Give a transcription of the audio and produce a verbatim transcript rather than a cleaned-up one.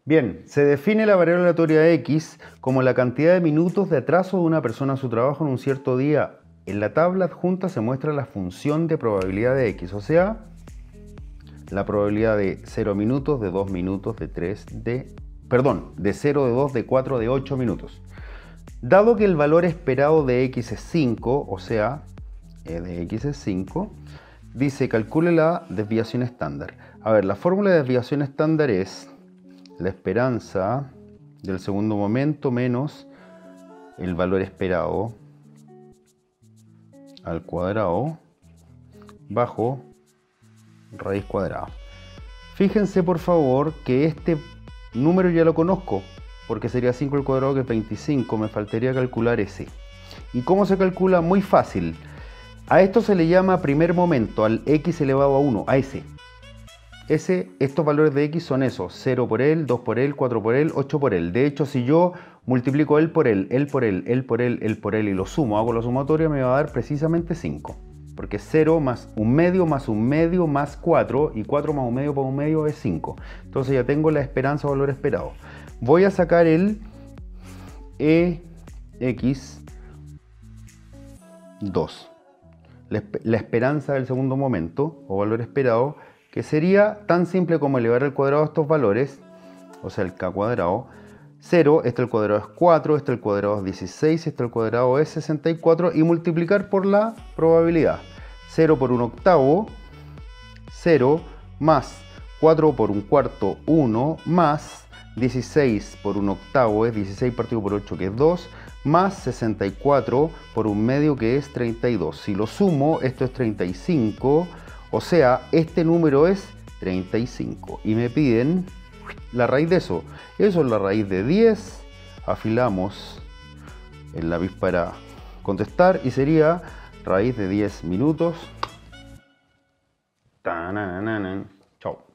Bien, se define la variable aleatoria X como la cantidad de minutos de atraso de una persona a su trabajo en un cierto día. En la tabla adjunta se muestra la función de probabilidad de X, o sea, la probabilidad de cero minutos, de dos minutos, de tres, de... Perdón, de cero, de dos, de cuatro, de ocho minutos. Dado que el valor esperado de X es cinco, o sea, e de X es cinco, dice calcule la desviación estándar. A ver, la fórmula de desviación estándar es la esperanza del segundo momento menos el valor esperado al cuadrado bajo raíz cuadrada. Fíjense por favor que este número ya lo conozco, porque sería cinco al cuadrado, que es veinticinco, me faltaría calcular ese. ¿Y cómo se calcula? Muy fácil. A esto se le llama primer momento, al x elevado a uno, a ese. Ese, estos valores de x son esos, cero por él, dos por él, cuatro por él, ocho por él. De hecho, si yo multiplico él por él, él por él, él por él, él por él y lo sumo, hago la sumatoria, me va a dar precisamente cinco. Porque cero más un medio más un medio más cuatro, y cuatro más un medio por un medio es cinco. Entonces ya tengo la esperanza o valor esperado. Voy a sacar el E X dos, la, la esperanza del segundo momento o valor esperado, que sería tan simple como elevar al cuadrado estos valores, o sea el k cuadrado. Cero, este al cuadrado es cuatro, este al cuadrado es dieciséis, este al cuadrado es sesenta y cuatro, y multiplicar por la probabilidad. cero por un octavo, cero, más cuatro por un cuarto, uno, más dieciséis por un octavo es dieciséis partido por ocho, que es dos, más sesenta y cuatro por un medio, que es treinta y dos. Si lo sumo, esto es treinta y cinco, o sea, este número es treinta y cinco. Y me piden la raíz de eso. Eso es la raíz de diez. Afilamos el lápiz para contestar y sería raíz de diez minutos. Chao.